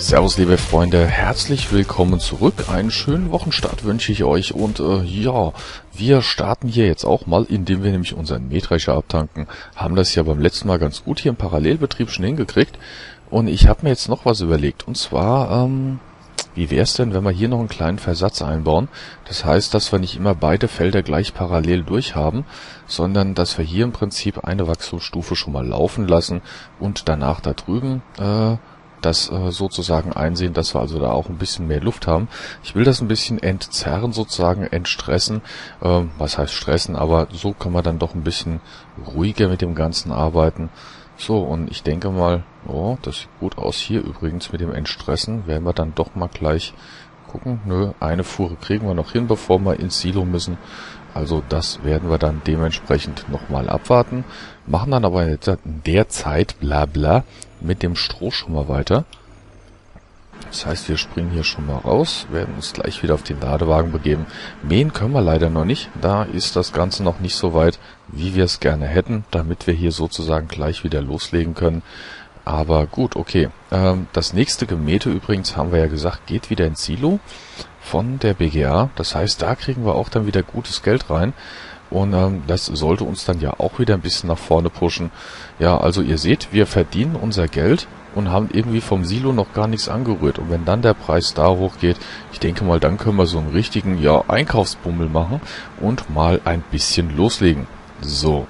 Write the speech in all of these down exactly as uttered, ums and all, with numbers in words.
Servus liebe Freunde, herzlich willkommen zurück. Einen schönen Wochenstart wünsche ich euch und äh, ja, wir starten hier jetzt auch mal, indem wir nämlich unseren Mähdrescher abtanken. Haben das ja beim letzten Mal ganz gut hier im Parallelbetrieb schon hingekriegt und ich habe mir jetzt noch was überlegt und zwar, ähm, wie wäre es denn, wenn wir hier noch einen kleinen Versatz einbauen? Das heißt, dass wir nicht immer beide Felder gleich parallel durchhaben, sondern dass wir hier im Prinzip eine Wachstumsstufe schon mal laufen lassen und danach da drüben äh, das äh, sozusagen einsehen, dass wir also da auch ein bisschen mehr Luft haben. Ich will das ein bisschen entzerren, sozusagen entstressen. Ähm, was heißt stressen, aber so kann man dann doch ein bisschen ruhiger mit dem Ganzen arbeiten. So, und ich denke mal, oh, das sieht gut aus hier übrigens mit dem Entstressen. Werden wir dann doch mal gleich gucken. Nö, eine Fuhre kriegen wir noch hin, bevor wir ins Silo müssen. Also das werden wir dann dementsprechend nochmal abwarten. Machen dann aber in der Zeit, bla bla, mit dem Stroh schon mal weiter. Das heißt, wir springen hier schon mal raus, werden uns gleich wieder auf den Ladewagen begeben. Mähen können wir leider noch nicht. Da ist das Ganze noch nicht so weit, wie wir es gerne hätten, damit wir hier sozusagen gleich wieder loslegen können. Aber gut, okay. Ähm, das nächste Gemähte übrigens, haben wir ja gesagt, geht wieder ins Silo von der B G A. Das heißt, da kriegen wir auch dann wieder gutes Geld rein. Und ähm, das sollte uns dann ja auch wieder ein bisschen nach vorne pushen. Ja, also ihr seht, wir verdienen unser Geld und haben irgendwie vom Silo noch gar nichts angerührt. Und wenn dann der Preis da hochgeht, ich denke mal, dann können wir so einen richtigen, ja, Einkaufsbummel machen und mal ein bisschen loslegen. So.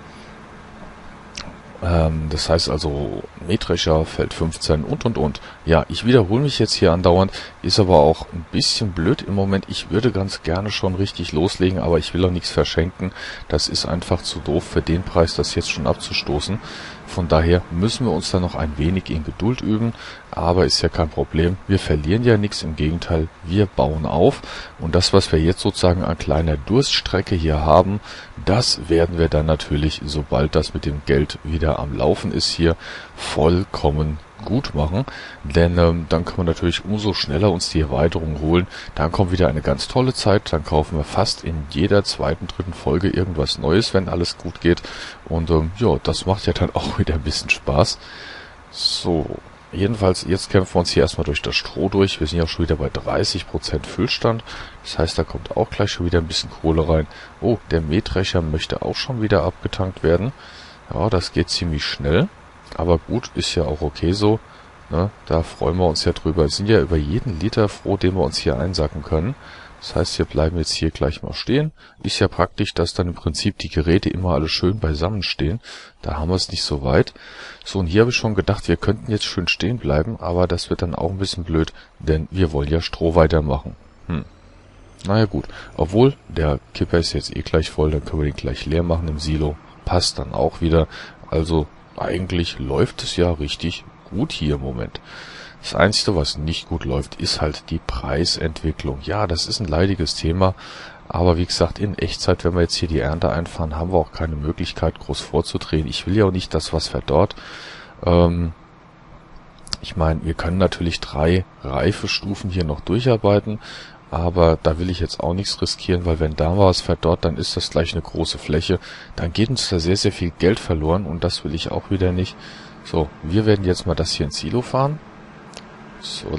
Ähm, das heißt also, Mähdrescher, Feld fünfzehn und und und. Ja, ich wiederhole mich jetzt hier andauernd, ist aber auch ein bisschen blöd im Moment. Ich würde ganz gerne schon richtig loslegen, aber ich will auch nichts verschenken. Das ist einfach zu doof für den Preis, das jetzt schon abzustoßen. Von daher müssen wir uns da noch ein wenig in Geduld üben, aber ist ja kein Problem. Wir verlieren ja nichts, im Gegenteil, wir bauen auf. Und das, was wir jetzt sozusagen an kleiner Durststrecke hier haben, das werden wir dann natürlich, sobald das mit dem Geld wieder am Laufen ist, hier vollkommen gut machen, denn ähm, dann können wir natürlich umso schneller uns die Erweiterung holen. Dann kommt wieder eine ganz tolle Zeit, dann kaufen wir fast in jeder zweiten, dritten Folge irgendwas Neues, wenn alles gut geht. Und ähm, ja, das macht ja dann auch wieder ein bisschen Spaß. So, jedenfalls, jetzt kämpfen wir uns hier erstmal durch das Stroh durch. Wir sind ja schon wieder bei dreißig Prozent Füllstand. Das heißt, da kommt auch gleich schon wieder ein bisschen Kohle rein. Oh, der Mähdrescher möchte auch schon wieder abgetankt werden. Ja, das geht ziemlich schnell. Aber gut, ist ja auch okay so. Ne? Da freuen wir uns ja drüber. Wir sind ja über jeden Liter froh, den wir uns hier einsacken können. Das heißt, wir bleiben jetzt hier gleich mal stehen. Ist ja praktisch, dass dann im Prinzip die Geräte immer alle schön beisammen stehen. Da haben wir es nicht so weit. So, und hier habe ich schon gedacht, wir könnten jetzt schön stehen bleiben, aber das wird dann auch ein bisschen blöd, denn wir wollen ja Stroh weitermachen. Hm. Naja gut, obwohl der Kipper ist jetzt eh gleich voll, dann können wir den gleich leer machen im Silo. Passt dann auch wieder. Also eigentlich läuft es ja richtig gut hier im Moment. Das Einzige, was nicht gut läuft, ist halt die Preisentwicklung. Ja, das ist ein leidiges Thema, aber wie gesagt, in Echtzeit, wenn wir jetzt hier die Ernte einfahren, haben wir auch keine Möglichkeit, groß vorzudrehen. Ich will ja auch nicht, dass was verdorrt. Ähm, ich meine, wir können natürlich drei Reifestufen hier noch durcharbeiten, aber da will ich jetzt auch nichts riskieren, weil wenn da was verdorrt, dann ist das gleich eine große Fläche. Dann geht uns da sehr, sehr viel Geld verloren und das will ich auch wieder nicht. So, wir werden jetzt mal das hier ins Silo fahren. So,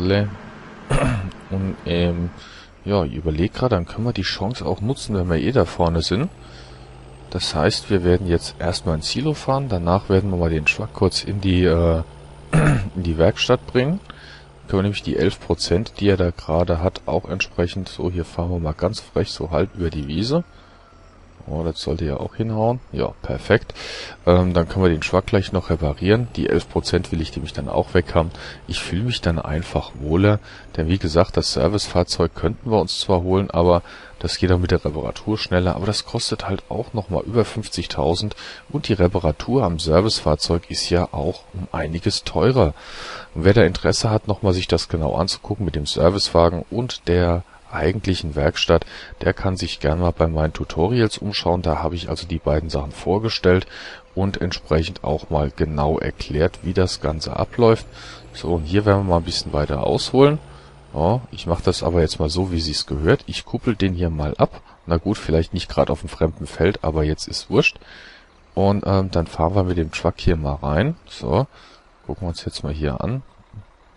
und ähm, ja, ich überlege gerade, dann können wir die Chance auch nutzen, wenn wir eh da vorne sind. Das heißt, wir werden jetzt erstmal ins Silo fahren, danach werden wir mal den Truck kurz in die, äh, in die Werkstatt bringen. Können wir nämlich die elf Prozent, die er da gerade hat, auch entsprechend, so hier fahren wir mal ganz frech so halb über die Wiese. Oh, das sollte ja auch hinhauen. Ja, perfekt. Ähm, dann können wir den Schwack gleich noch reparieren. Die elf Prozent will ich nämlich dann auch weg haben. Ich fühle mich dann einfach wohler, denn wie gesagt, das Servicefahrzeug könnten wir uns zwar holen, aber das geht auch mit der Reparatur schneller, aber das kostet halt auch nochmal über fünfzigtausend und die Reparatur am Servicefahrzeug ist ja auch um einiges teurer. Und wer da Interesse hat, nochmal sich das genau anzugucken mit dem Servicewagen und der eigentlichen Werkstatt, der kann sich gerne mal bei meinen Tutorials umschauen. Da habe ich also die beiden Sachen vorgestellt und entsprechend auch mal genau erklärt, wie das Ganze abläuft. So, und hier werden wir mal ein bisschen weiter ausholen. Ja, ich mache das aber jetzt mal so, wie sie es gehört. Ich kuppel den hier mal ab. Na gut, vielleicht nicht gerade auf dem fremden Feld, aber jetzt ist wurscht. Und ähm, dann fahren wir mit dem Truck hier mal rein. So, gucken wir uns jetzt mal hier an.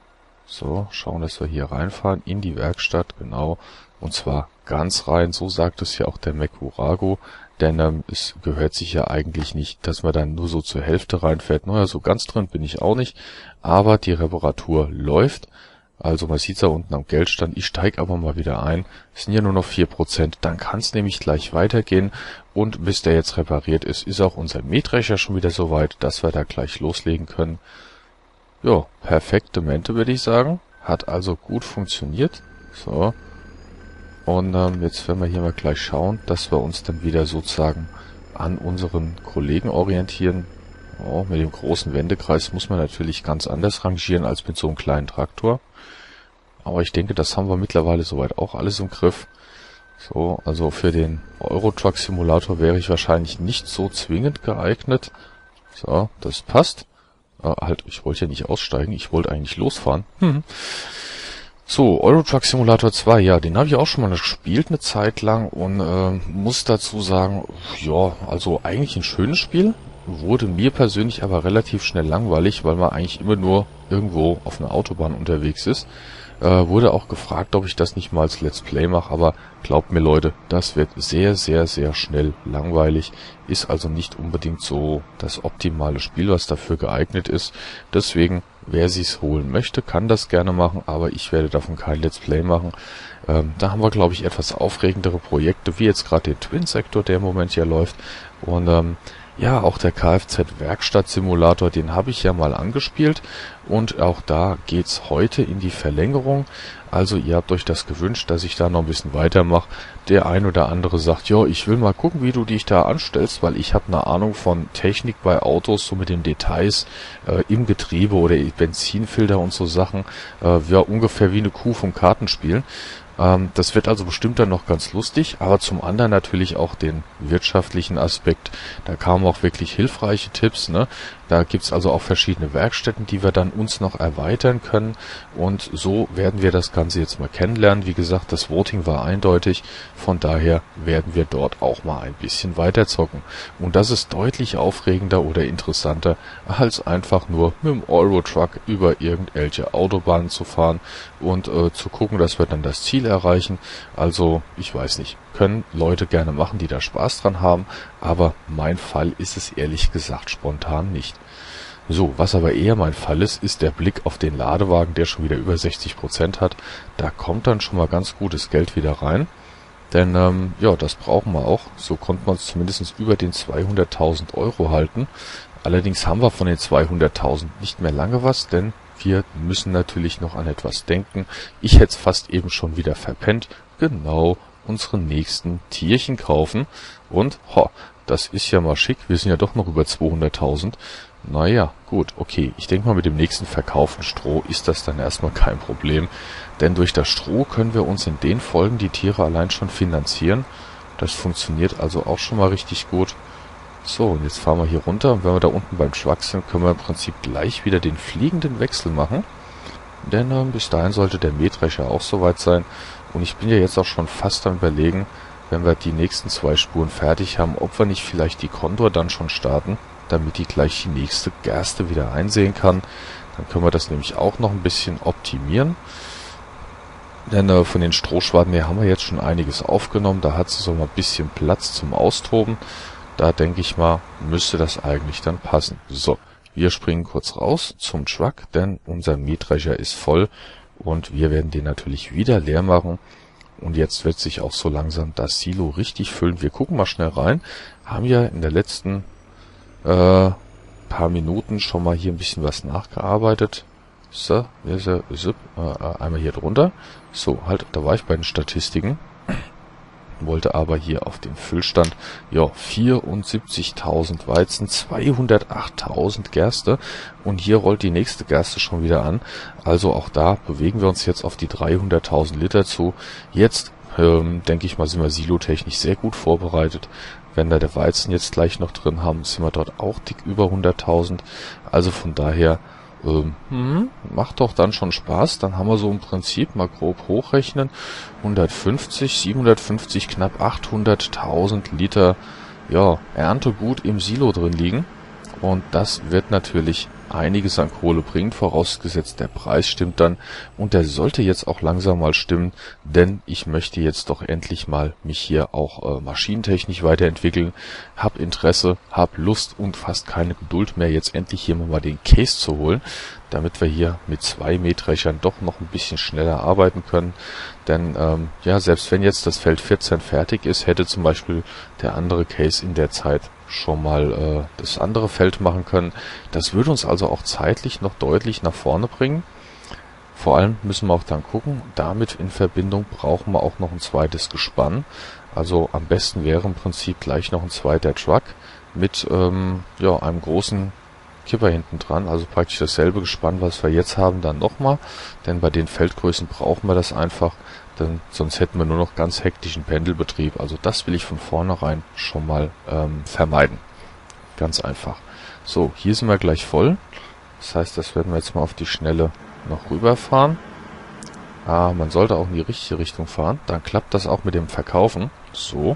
So, schauen, dass wir hier reinfahren in die Werkstatt, genau. Und zwar ganz rein, so sagt es ja auch der Mekurago. Denn ähm, es gehört sich ja eigentlich nicht, dass man dann nur so zur Hälfte reinfährt. Naja, so ganz drin bin ich auch nicht. Aber die Reparatur läuft. Also man sieht es da unten am Geldstand. Ich steige aber mal wieder ein. Es sind ja nur noch vier Prozent. Dann kann es nämlich gleich weitergehen. Und bis der jetzt repariert ist, ist auch unser Mähdrescher schon wieder so weit, dass wir da gleich loslegen können. Ja, perfekte Mente, würde ich sagen. Hat also gut funktioniert. So. Und ähm, jetzt werden wir hier mal gleich schauen, dass wir uns dann wieder sozusagen an unseren Kollegen orientieren. Oh, mit dem großen Wendekreis muss man natürlich ganz anders rangieren als mit so einem kleinen Traktor. Aber ich denke, das haben wir mittlerweile soweit auch alles im Griff. So, also für den Euro Truck Simulator wäre ich wahrscheinlich nicht so zwingend geeignet. So, das passt. Äh, halt, ich wollte ja nicht aussteigen, ich wollte eigentlich losfahren. Hm. So, Euro Truck Simulator zwei, ja, den habe ich auch schon mal gespielt eine Zeit lang und äh, muss dazu sagen, ja, also eigentlich ein schönes Spiel, wurde mir persönlich aber relativ schnell langweilig, weil man eigentlich immer nur irgendwo auf einer Autobahn unterwegs ist. Äh, wurde auch gefragt, ob ich das nicht mal als Let's Play mache, aber glaubt mir Leute, das wird sehr, sehr, sehr schnell langweilig, ist also nicht unbedingt so das optimale Spiel, was dafür geeignet ist. Deswegen, wer sich's holen möchte, kann das gerne machen, aber ich werde davon kein Let's Play machen. Ähm, da haben wir, glaube ich, etwas aufregendere Projekte, wie jetzt gerade den Twin-Sektor, der im Moment ja läuft. Und ähm, ja, auch der Kfz-Werkstatt-Simulator, den habe ich ja mal angespielt und auch da geht's heute in die Verlängerung. Also ihr habt euch das gewünscht, dass ich da noch ein bisschen weitermache. Der ein oder andere sagt, ja, ich will mal gucken, wie du dich da anstellst, weil ich habe eine Ahnung von Technik bei Autos, so mit den Details äh, im Getriebe oder Benzinfilter und so Sachen. Äh, ja, ungefähr wie eine Kuh vom Kartenspielen. Ähm, das wird also bestimmt dann noch ganz lustig, aber zum anderen natürlich auch den wirtschaftlichen Aspekt. Da kamen auch wirklich hilfreiche Tipps, ne? Da gibt's also auch verschiedene Werkstätten, die wir dann uns noch erweitern können und so werden wir das Ganze jetzt mal kennenlernen. Wie gesagt, das Voting war eindeutig, von daher werden wir dort auch mal ein bisschen weiter zocken. Und das ist deutlich aufregender oder interessanter, als einfach nur mit dem Euro Truck über irgendwelche Autobahnen zu fahren und äh, zu gucken, dass wir dann das Ziel erreichen. Also, ich weiß nicht, können Leute gerne machen, die da Spaß dran haben, aber mein Fall ist es ehrlich gesagt spontan nicht. So, was aber eher mein Fall ist, ist der Blick auf den Ladewagen, der schon wieder über sechzig Prozent hat. Da kommt dann schon mal ganz gutes Geld wieder rein. Denn, ähm, ja, das brauchen wir auch. So konnten wir uns zumindest über den zweihunderttausend Euro halten. Allerdings haben wir von den zweihunderttausend nicht mehr lange was, denn wir müssen natürlich noch an etwas denken. Ich hätte es fast eben schon wieder verpennt. Genau, unsere nächsten Tierchen kaufen. Und, ho, das ist ja mal schick. Wir sind ja doch noch über zweihunderttausend. Naja, gut, okay. Ich denke mal, mit dem nächsten verkauften Stroh ist das dann erstmal kein Problem. Denn durch das Stroh können wir uns in den Folgen die Tiere allein schon finanzieren. Das funktioniert also auch schon mal richtig gut. So, und jetzt fahren wir hier runter. Und wenn wir da unten beim Schwach sind, können wir im Prinzip gleich wieder den fliegenden Wechsel machen. Denn äh, bis dahin sollte der Mähdrescher auch soweit sein. Und ich bin ja jetzt auch schon fast am Überlegen, wenn wir die nächsten zwei Spuren fertig haben, ob wir nicht vielleicht die Condor dann schon starten, damit die gleich die nächste Gerste wieder einsehen kann. Dann können wir das nämlich auch noch ein bisschen optimieren. Denn äh, von den Strohschwaden her haben wir jetzt schon einiges aufgenommen. Da hat es so mal ein bisschen Platz zum Austoben. Da denke ich mal, müsste das eigentlich dann passen. So, wir springen kurz raus zum Truck, denn unser Mähdrescher ist voll und wir werden den natürlich wieder leer machen. Und jetzt wird sich auch so langsam das Silo richtig füllen. Wir gucken mal schnell rein. Haben ja in der letzten äh, paar Minuten schon mal hier ein bisschen was nachgearbeitet. So, wir sind, äh, einmal hier drunter. So, halt, da war ich bei den Statistiken. Wollte aber hier auf den Füllstand, ja, vierundsiebzigtausend Weizen, zweihundertachttausend Gerste und hier rollt die nächste Gerste schon wieder an. Also auch da bewegen wir uns jetzt auf die dreihunderttausend Liter zu. Jetzt, ähm, denke ich mal, sind wir silotechnisch sehr gut vorbereitet. Wenn da der Weizen jetzt gleich noch drin haben, sind wir dort auch dick über hunderttausend. Also von daher, Ähm, hm, macht doch dann schon Spaß. Dann haben wir so im Prinzip mal grob hochrechnen. hundertfünfzig, siebenhundertfünfzig, knapp achthunderttausend Liter, ja, Erntegut im Silo drin liegen. Und das wird natürlich einiges an Kohle bringen, vorausgesetzt der Preis stimmt dann. Und der sollte jetzt auch langsam mal stimmen, denn ich möchte jetzt doch endlich mal mich hier auch äh, maschinentechnisch weiterentwickeln. Hab Interesse, hab Lust und fast keine Geduld mehr, jetzt endlich hier mal den Case zu holen, damit wir hier mit zwei Mähdreschern doch noch ein bisschen schneller arbeiten können. Denn ähm, ja, selbst wenn jetzt das Feld vierzehn fertig ist, hätte zum Beispiel der andere Case in der Zeit schon mal äh, das andere Feld machen können. Das würde uns also auch zeitlich noch deutlich nach vorne bringen. Vor allem müssen wir auch dann gucken, damit in Verbindung brauchen wir auch noch ein zweites Gespann. Also am besten wäre im Prinzip gleich noch ein zweiter Truck mit ähm, ja, einem großen Kipper hinten dran, also praktisch dasselbe Gespann, was wir jetzt haben, dann nochmal, denn bei den Feldgrößen brauchen wir das einfach, denn sonst hätten wir nur noch ganz hektischen Pendelbetrieb. Also das will ich von vornherein schon mal ähm, vermeiden. Ganz einfach. So, hier sind wir gleich voll. Das heißt, das werden wir jetzt mal auf die Schnelle noch rüberfahren. Ah, man sollte auch in die richtige Richtung fahren. Dann klappt das auch mit dem Verkaufen. So.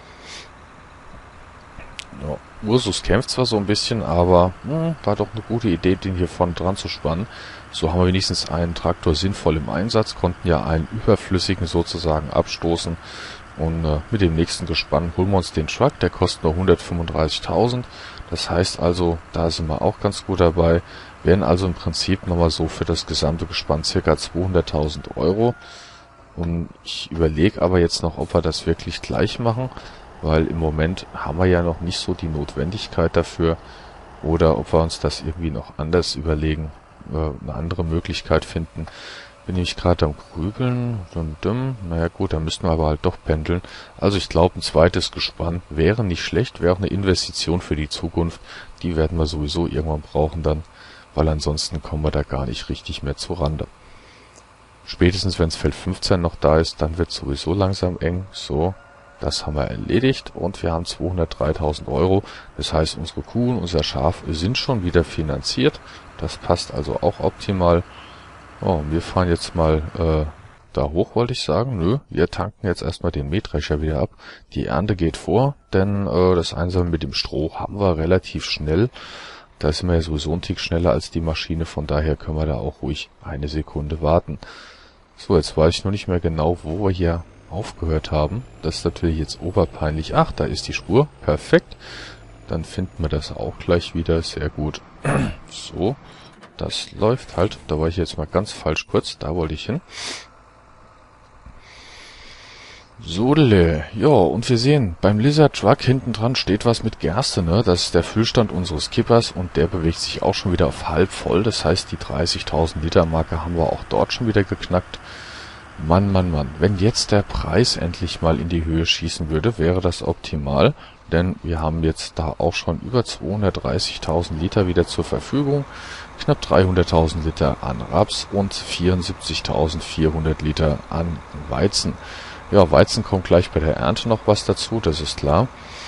Ja, Ursus kämpft zwar so ein bisschen, aber hm, war doch eine gute Idee, den hier vorne dran zu spannen. So haben wir wenigstens einen Traktor sinnvoll im Einsatz, konnten ja einen überflüssigen sozusagen abstoßen. Und äh, mit dem nächsten Gespann holen wir uns den Truck, der kostet nur hundertfünfunddreißigtausend. Das heißt also, da sind wir auch ganz gut dabei. Wären also im Prinzip nochmal so für das gesamte Gespann ca. zweihunderttausend Euro. Und ich überlege aber jetzt noch, ob wir das wirklich gleich machen, weil im Moment haben wir ja noch nicht so die Notwendigkeit dafür. Oder ob wir uns das irgendwie noch anders überlegen, äh, eine andere Möglichkeit finden. Bin ich gerade am Grübeln. Dum, dum. Naja gut, dann müssten wir aber halt doch pendeln. Also ich glaube, ein zweites Gespann wäre nicht schlecht, wäre auch eine Investition für die Zukunft. Die werden wir sowieso irgendwann brauchen dann, weil ansonsten kommen wir da gar nicht richtig mehr zur Rande. Spätestens wenn das Feld fünfzehn noch da ist, dann wird es sowieso langsam eng. So, das haben wir erledigt und wir haben zweihundertdreitausend Euro. Das heißt, unsere Kuh und unser Schaf sind schon wieder finanziert. Das passt also auch optimal. Oh, wir fahren jetzt mal äh, da hoch, wollte ich sagen. Nö, wir tanken jetzt erstmal den Mähdrescher wieder ab. Die Ernte geht vor, denn äh, das Einsammeln mit dem Stroh haben wir relativ schnell. Da sind wir ja sowieso ein Tick schneller als die Maschine, von daher können wir da auch ruhig eine Sekunde warten. So, jetzt weiß ich noch nicht mehr genau, wo wir hier aufgehört haben. Das ist natürlich jetzt oberpeinlich. Ach, da ist die Spur. Perfekt. Dann finden wir das auch gleich wieder. Sehr gut. So. Das läuft halt. Da war ich jetzt mal ganz falsch kurz. Da wollte ich hin. Sodele. Ja, und wir sehen, beim Lizard Truck hinten dran steht was mit Gerste, ne? Das ist der Füllstand unseres Kippers und der bewegt sich auch schon wieder auf halb voll. Das heißt, die dreißigtausend Liter Marke haben wir auch dort schon wieder geknackt. Mann, Mann, Mann. Wenn jetzt der Preis endlich mal in die Höhe schießen würde, wäre das optimal. Denn wir haben jetzt da auch schon über zweihundertdreißigtausend Liter wieder zur Verfügung. Knapp dreihunderttausend Liter an Raps und vierundsiebzigtausendvierhundert Liter an Weizen. Ja, Weizen kommt gleich bei der Ernte noch was dazu, das ist klar.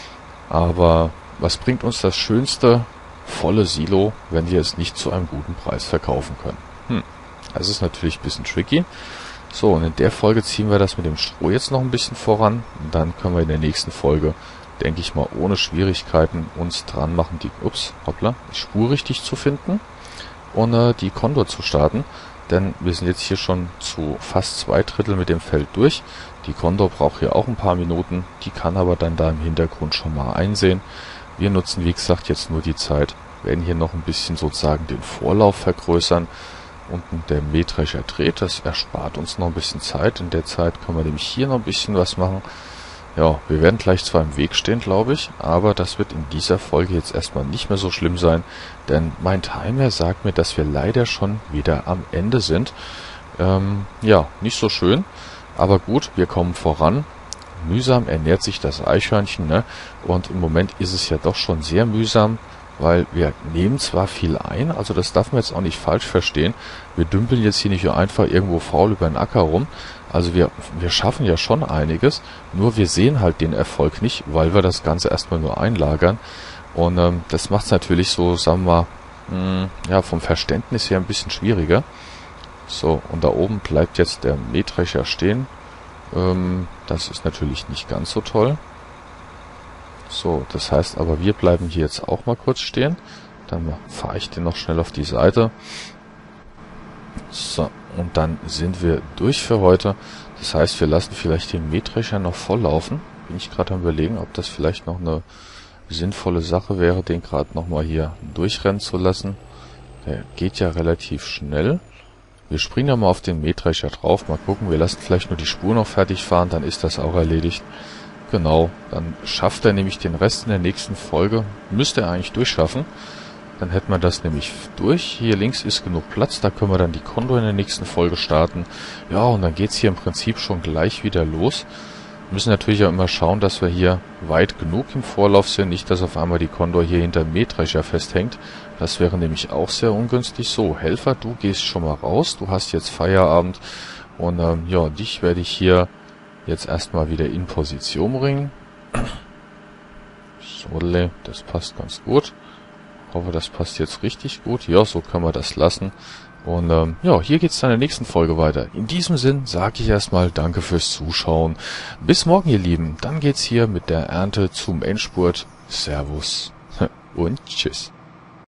Aber was bringt uns das schönste volle Silo, wenn wir es nicht zu einem guten Preis verkaufen können? Hm, das ist natürlich ein bisschen tricky. So, und in der Folge ziehen wir das mit dem Stroh jetzt noch ein bisschen voran. Und dann können wir in der nächsten Folge, denke ich mal, ohne Schwierigkeiten uns dran machen, die, ups, hoppla, die Spur richtig zu finden und äh, die Condor zu starten. Denn wir sind jetzt hier schon zu fast zwei Drittel mit dem Feld durch. Die Condor braucht hier auch ein paar Minuten, die kann aber dann da im Hintergrund schon mal einsehen. Wir nutzen, wie gesagt, jetzt nur die Zeit, werden hier noch ein bisschen sozusagen den Vorlauf vergrößern. Unten der Mähdrescher dreht, das erspart uns noch ein bisschen Zeit. In der Zeit können wir nämlich hier noch ein bisschen was machen. Ja, wir werden gleich zwar im Weg stehen, glaube ich, aber das wird in dieser Folge jetzt erstmal nicht mehr so schlimm sein, denn mein Timer sagt mir, dass wir leider schon wieder am Ende sind. Ähm, ja, nicht so schön, aber gut, wir kommen voran. Mühsam ernährt sich das Eichhörnchen, ne? Und im Moment ist es ja doch schon sehr mühsam, weil wir nehmen zwar viel ein, also das darf man jetzt auch nicht falsch verstehen. Wir dümpeln jetzt hier nicht nur einfach irgendwo faul über den Acker rum. Also wir, wir schaffen ja schon einiges, nur wir sehen halt den Erfolg nicht, weil wir das Ganze erstmal nur einlagern. Und ähm, das macht es natürlich so, sagen wir mal, mh, ja, vom Verständnis her ein bisschen schwieriger. So, und da oben bleibt jetzt der Mähdrescher stehen. Ähm, das ist natürlich nicht ganz so toll. So, das heißt aber, wir bleiben hier jetzt auch mal kurz stehen. Dann fahre ich den noch schnell auf die Seite. So, und dann sind wir durch für heute. Das heißt, wir lassen vielleicht den Mähdrescher noch voll laufen. Bin ich gerade am Überlegen, ob das vielleicht noch eine sinnvolle Sache wäre, den gerade nochmal hier durchrennen zu lassen. Der geht ja relativ schnell. Wir springen ja mal auf den Mähdrescher drauf. Mal gucken, wir lassen vielleicht nur die Spur noch fertig fahren, dann ist das auch erledigt. Genau, dann schafft er nämlich den Rest in der nächsten Folge. Müsste er eigentlich durchschaffen. Dann hätten wir das nämlich durch. Hier links ist genug Platz, da können wir dann die Kondor in der nächsten Folge starten. Ja, und dann geht's hier im Prinzip schon gleich wieder los. Wir müssen natürlich auch immer schauen, dass wir hier weit genug im Vorlauf sind. Nicht, dass auf einmal die Kondor hier hinter dem Mähdrescher festhängt. Das wäre nämlich auch sehr ungünstig. So, Helfer, du gehst schon mal raus. Du hast jetzt Feierabend. Und ähm, ja, dich werde ich hier jetzt erstmal wieder in Position bringen. So, das passt ganz gut. Ich hoffe, das passt jetzt richtig gut. Ja, so können wir das lassen. Und ähm, ja, hier geht's dann in der nächsten Folge weiter. In diesem Sinn sage ich erstmal danke fürs Zuschauen. Bis morgen, ihr Lieben. Dann geht's hier mit der Ernte zum Endspurt. Servus und tschüss.